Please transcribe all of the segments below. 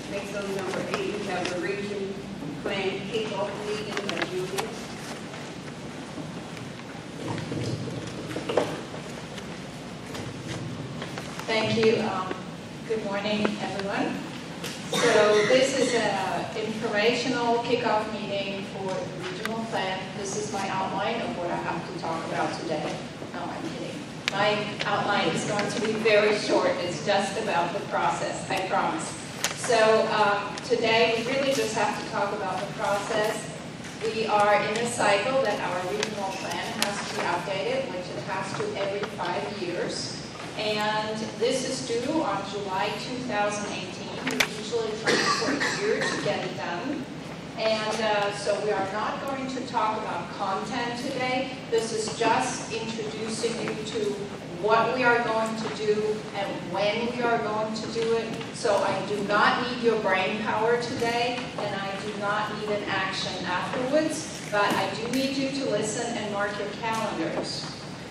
Next on number 8, we have the region plan kickoff meeting by Julia. Thank you. Good morning, everyone. So this is an informational kickoff meeting for the regional plan. This is my outline of what I have to talk about today. No, I'm kidding. My outline is going to be very short. It's just about the process, I promise. So today we really just have to talk about the process. We are in a cycle that our regional plan has to be updated, which it has to every 5 years. And this is due on July 2018. We usually try for a year to get it done. And so we are not going to talk about content today. This is just introducing you to what we are going to do and when we are going to do it. So I do not need your brain power today, and I do not need an action afterwards, but I do need you to listen and mark your calendars.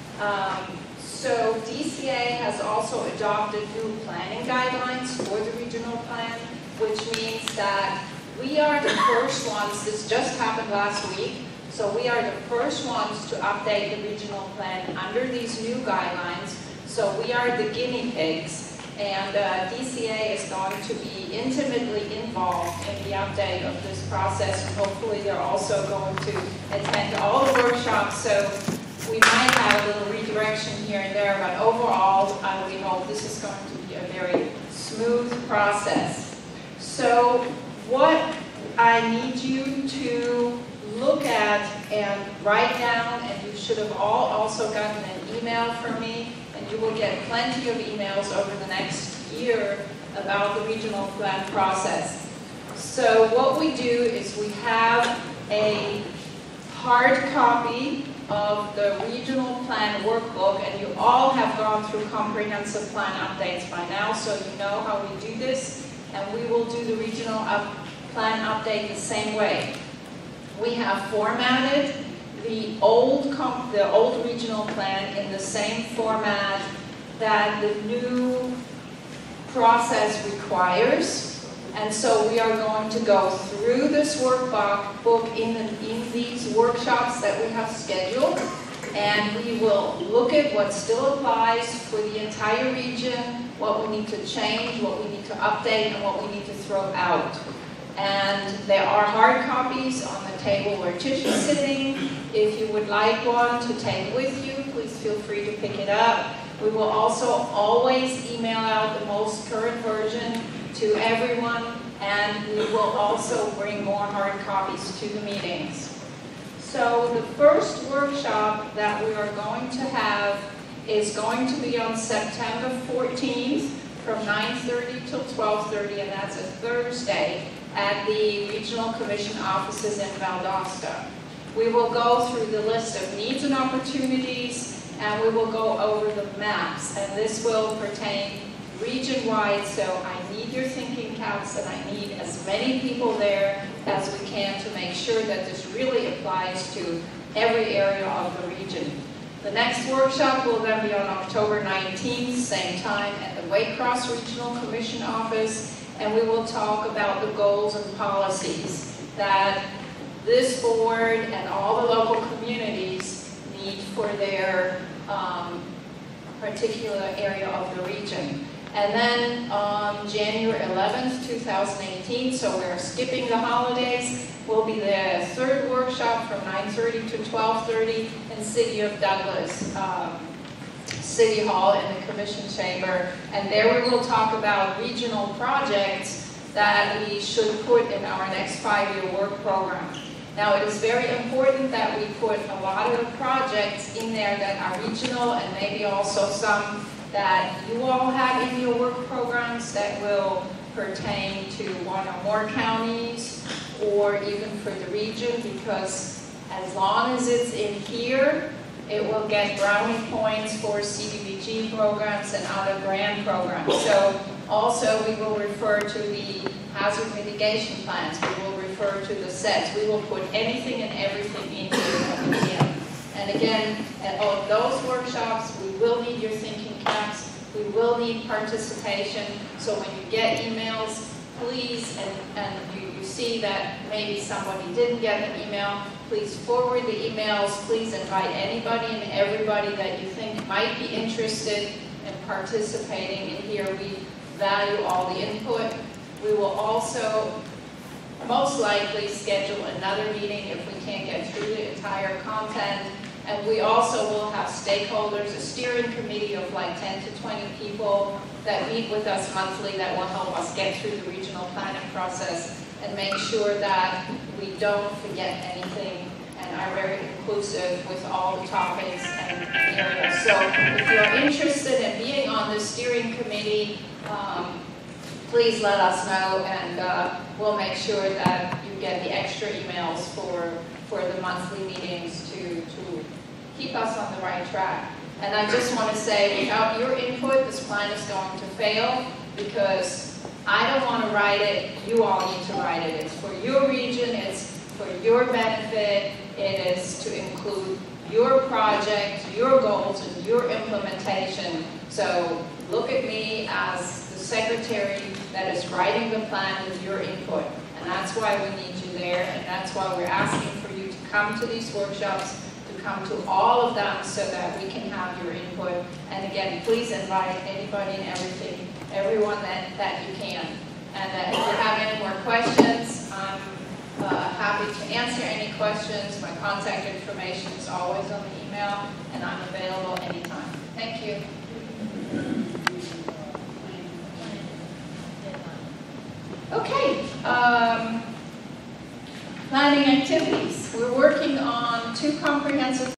So DCA has also adopted new planning guidelines for the regional plan, which means that we are the first ones, this just happened last week, so we are the first ones to update the regional plan under these new guidelines. So we are the guinea pigs, and DCA is going to be intimately involved in the update of this process, and hopefully they're also going to attend all the workshops. So we might have a little redirection here and there, but overall, we hope this is going to be a very smooth process. So what I need you to look at and write down, and you should have all also gotten an email from me, and you will get plenty of emails over the next year about the regional plan process. So what we do is we have a hard copy of the regional plan workbook, and you all have gone through comprehensive plan updates by now, so you know how we do this, and we will do the regional plan update the same way. We have formatted the old regional plan in the same format that the new process requires. And so we are going to go through this workbook in these workshops that we have scheduled, and we will look at what still applies for the entire region, what we need to change, what we need to update, and what we need to throw out. And there are hard copies on the table where Tish is sitting. If you would like one to take with you, please feel free to pick it up. We will also always email out the most current version to everyone, and we will also bring more hard copies to the meetings. So the first workshop that we are going to have is going to be on September 14th from 9:30 till 12:30, and that's a Thursday at the Regional Commission offices in Valdosta. We will go through the list of needs and opportunities, and we will go over the maps, and this will pertain region-wide, so I need your thinking caps, and I need as many people there as we can to make sure that this really applies to every area of the region. The next workshop will then be on October 19th, same time at the Waycross Regional Commission office, and we will talk about the goals and policies that this board and all the local communities need for their particular area of the region. And then on January 11th, 2018, so we're skipping the holidays, will be the third workshop from 9:30 to 12:30 in City of Douglas, City Hall in the Commission Chamber. And there we will talk about regional projects that we should put in our next 5-year work program. Now, it is very important that we put a lot of the projects in there that are regional, and maybe also some that you all have in your work programs that will pertain to one or more counties or even for the region, because as long as it's in here, it will get brownie points for CDBG programs and other grant programs. So also we will refer to the hazard mitigation plans, we will refer to the sets, we will put anything and everything in here that we can. And again, at all of those workshops, we will need your thinking caps, we will need participation, so when you get emails, please and you see that maybe somebody didn't get an email, please forward the emails. Please invite anybody and everybody that you think might be interested in participating in here. We value all the input. We will also most likely schedule another meeting if we can't get through the entire content. And we also will have stakeholders, a steering committee of like 10 to 20 people that meet with us monthly that will help us get through the regional planning process and make sure that we don't forget anything and are very inclusive with all the topics and areas. So if you're interested in being on the steering committee, please let us know, and we'll make sure that you get the extra emails for the monthly meetings to keep us on the right track. And I just want to say, without your input, this plan is going to fail, because I don't want to write it, you all need to write it. It's for your region, it's for your benefit, it is to include your project, your goals, and your implementation. So look at me as the secretary that is writing the plan with your input. And that's why we need you there, and that's why we're asking for you to come to these workshops, to come to all of them so that we can have your input. And again, please invite anybody and everyone that you can. And if you have any more questions, I'm happy to answer any questions. My contact information is always on the email, and I'm available anytime. Thank you. Okay, planning activities. We're working on 2 comprehensive